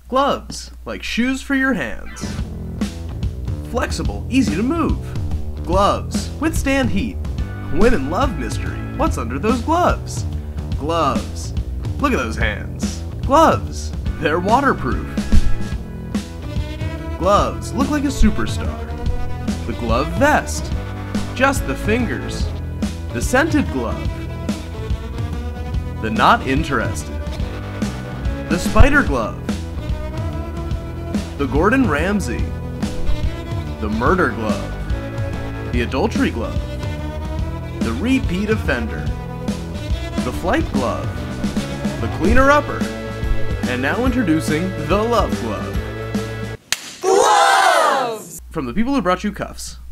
Gloves, like shoes for your hands. Flexible, easy to move. Gloves, withstand heat. Win and love mystery. What's under those gloves? Gloves. Look at those hands. Gloves. They're waterproof. Gloves look like a superstar. The glove vest. Just the fingers. The scented glove. The not interested. The spider glove. The Gordon Ramsay. The murder glove. The adultery glove. The repeat offender. The flight glove. The cleaner-upper. And now introducing the love glove. Gloves! From the people who brought you cuffs.